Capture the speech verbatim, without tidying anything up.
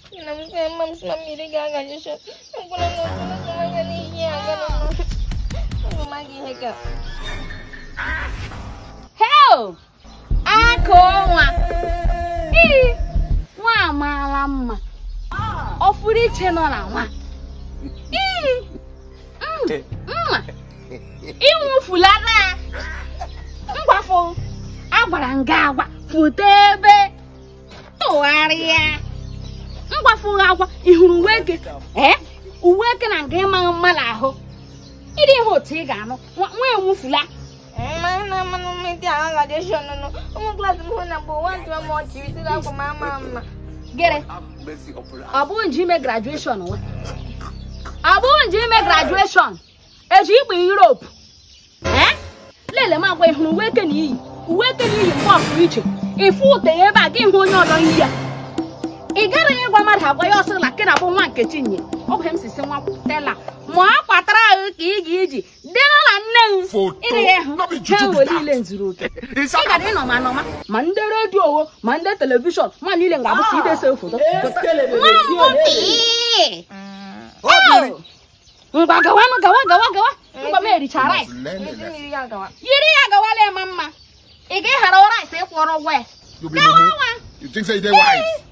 Hell! Akoma! Eh! Wa malama. Ofuri cheno na wa. Eh! Mm. Mm. Iwu fulana. Ngwafo. Agbara nga agwa futebe. Towaria. Ngwafo agwa ihuru weke. Eh? Uweke na nga ịma mma n'ahụ. Ịdị ihe otu ị ga-anụ. Nwa enwufula. Mana mana meti aga graduation no. Omo class mo na bo one to mo chi isi la ko mama mama. Gere. Abu nji me graduation we. Abu nji me graduation. Eji igbe Europe. Eh? Lele ma gwa ihuru weke ni yi. Weke ni yi mbo afu iche. Ifu ute ebe a ga ihu onye odo yi ya. Ị gara ịgwa mmadụ agwa ya ọsọ la kena bụ nwa nke Chinye. Ọ bụ hem sisi nwa tela. Ma akwatara ahụ ka ị ga-eji dị n'ụlọ nne m. Ịdị ya hụ ha nwere ile nzuru oke. Ị gara ịnọ ma nọma ma ndị redio owo ma ndị telivishọn ma niile nga abụsị idese foto. Nwa mụtị. Ngwa gawa nụ gawa gawa gawa. Ngwa m ericha rice. Yiri ya gawa. Yiri ya gawa le ma mma. Ị ga-ehara rice ịkwọrọ ụgwọ ya. You think say they wise?